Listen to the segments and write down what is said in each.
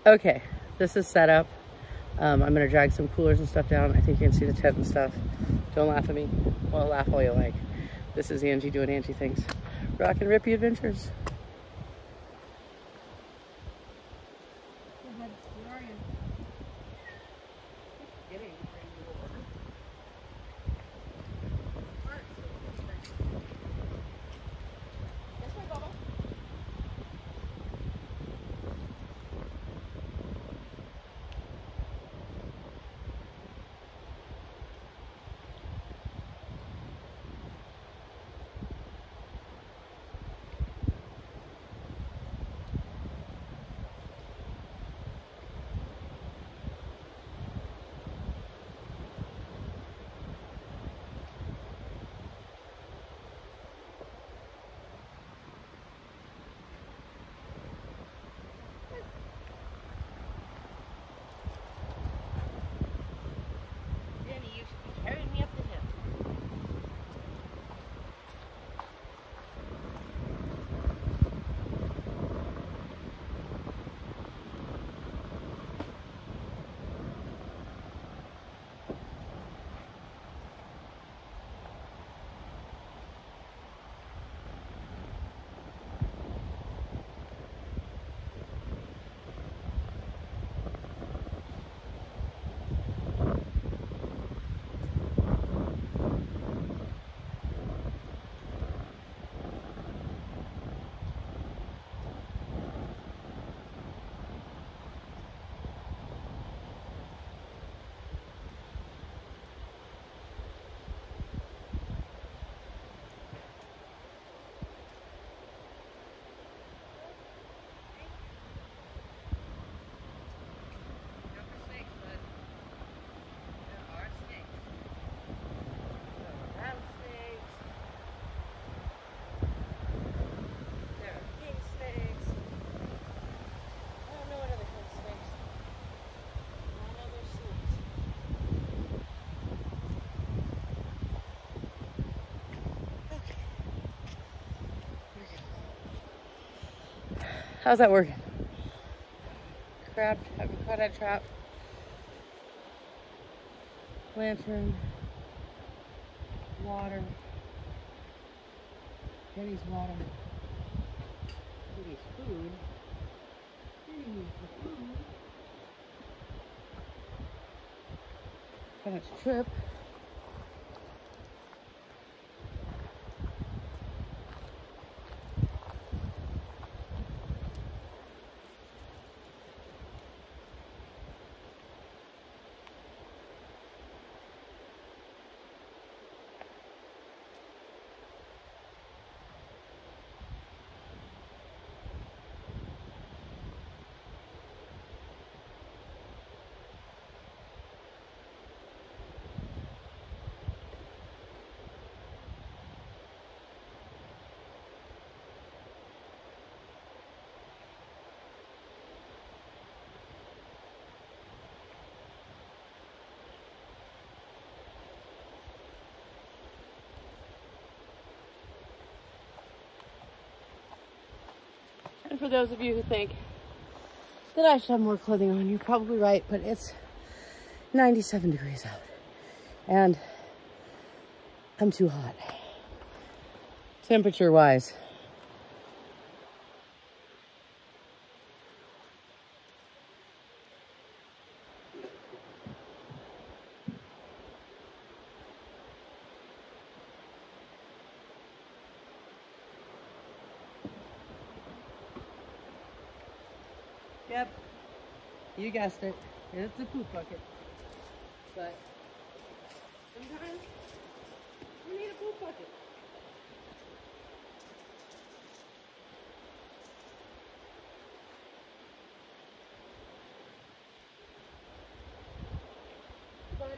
Okay, this is set up. I'm gonna drag some coolers and stuff down. I think you can see the tent and stuff. Don't laugh at me. Well, laugh all you like. This is Angie doing Angie things. Rock and Rippy Adventures. Where are you? Getting this way, Bubba. How's that working? Crab, crawdad trap, lantern, water, Jenny's water, Jenny's food, Jenny needs the food, Bennett's trip. And for those of you who think that I should have more clothing on, you're probably right, but it's 97 degrees out and I'm too hot, temperature wise. Yep, you guessed it. It's a poop bucket. But sometimes you need a poop bucket. Buddy.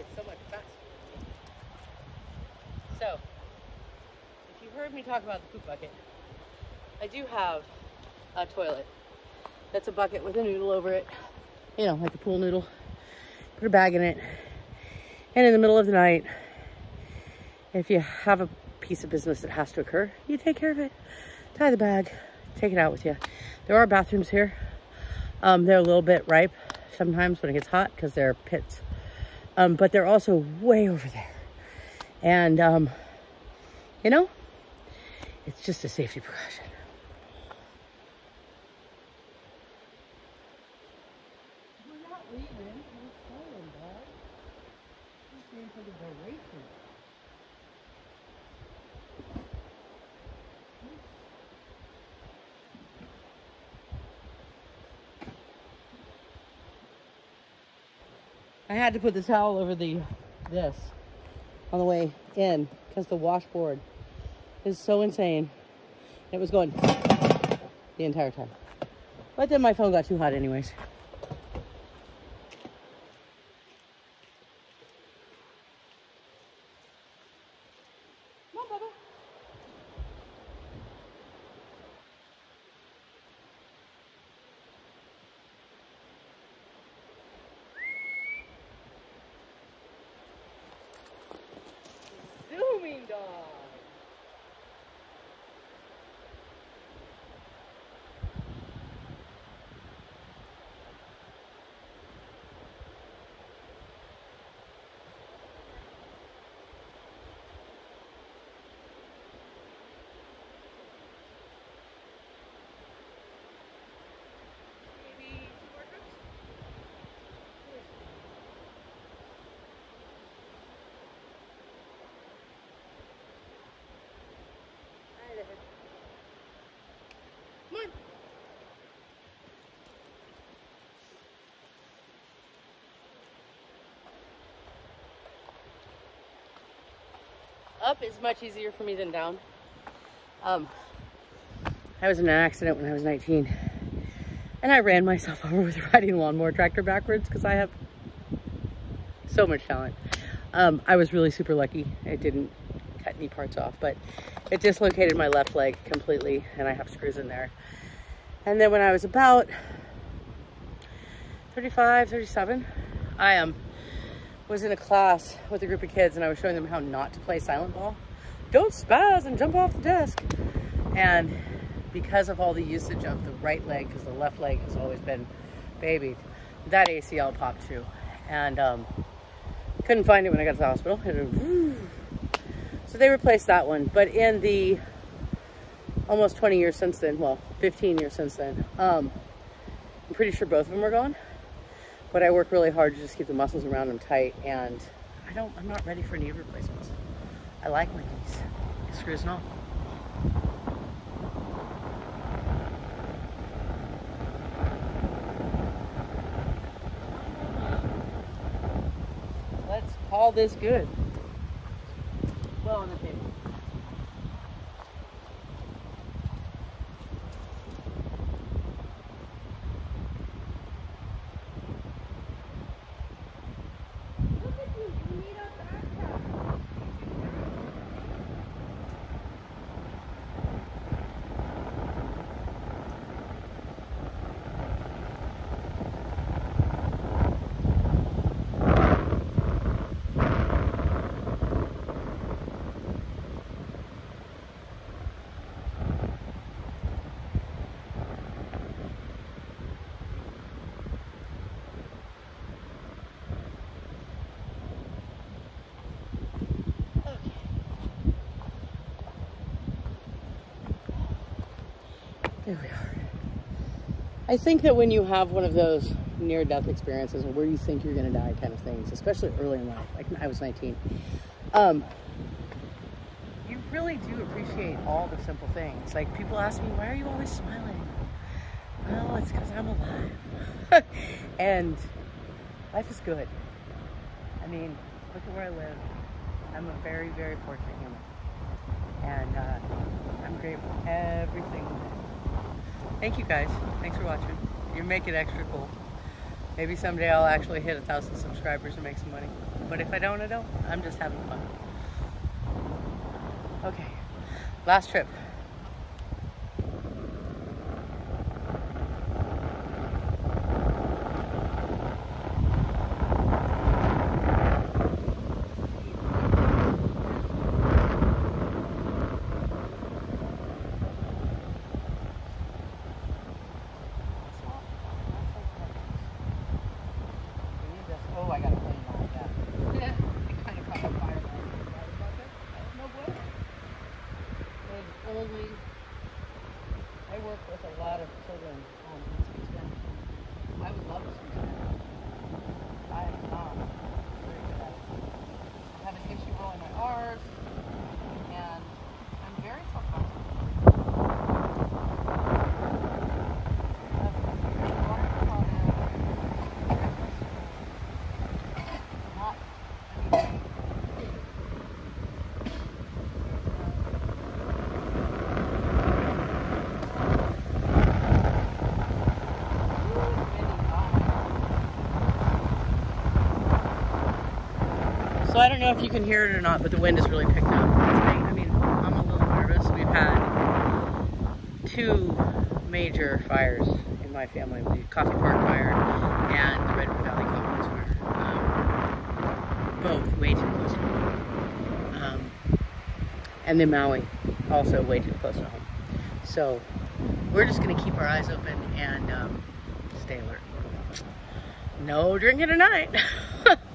so much faster. So, if you heard me talk about the poop bucket, I do have a toilet. That's a bucket with a noodle over it. You know, like a pool noodle. Put a bag in it. And in the middle of the night, if you have a piece of business that has to occur, you take care of it. Tie the bag, take it out with you. There are bathrooms here. They're a little bit ripe sometimes when it gets hot because they're pits. But they're also way over there. And, you know, it's just a safety precaution. We're not leaving. We're staying, bud. We're staying for the duration. I had to put the towel over this on the way in because the washboard is so insane. It was going the entire time. But then my phone got too hot anyways. Come on, Bubba. Zooming dog. Come on. Up is much easier for me than down. I was in an accident when I was 19 and I ran myself over with riding a lawnmower tractor backwards because I have so much talent. I was really super lucky. It didn't cut any parts off, but it dislocated my left leg completely and I have screws in there. And then when I was about 35, 37, I was in a class with a group of kids and I was showing them how not to play silent ball. Don't spaz and jump off the desk. And because of all the usage of the right leg, because the left leg has always been babied, that ACL popped too. And couldn't find it when I got to the hospital. So they replaced that one. But in the almost 20 years since then, well, 15 years since then, I'm pretty sure both of them are gone. But I work really hard to just keep the muscles around them tight, and I'm not ready for knee replacements. I like my knees, screws and all. Let's call this good. Well, on the table. There we are. I think that when you have one of those near-death experiences or where you think you're going to die kind of things, especially early in life, like I was 19, you really do appreciate all the simple things. Like people ask me, why are you always smiling? Well, it's because I'm alive. And life is good. I mean, look at where I live. I'm a very, very fortunate human. And I'm grateful for everything. Thank you guys. Thanks for watching. You make it extra cool. Maybe someday I'll actually hit 1,000 subscribers and make some money. But if I don't, I don't. I'm just having fun. Okay, last trip. Oh, I got a plane like that. Yeah, it kind of caught on fire. No bueno. Only, I work with a lot of children who speak Spanish. I would love to speak Spanish. I am not very good at it. I have an issue rolling my R's, and I'm very self-conscious. So I don't know if you can hear it or not, but the wind is really picked up. I mean, I'm a little nervous. We've had 2 major fires in my family. The Coffee Park fire and the Redwood Valley Complex fire. Both way too close to home. And then Maui, also way too close to home. So we're just going to keep our eyes open and stay alert. No drinking tonight.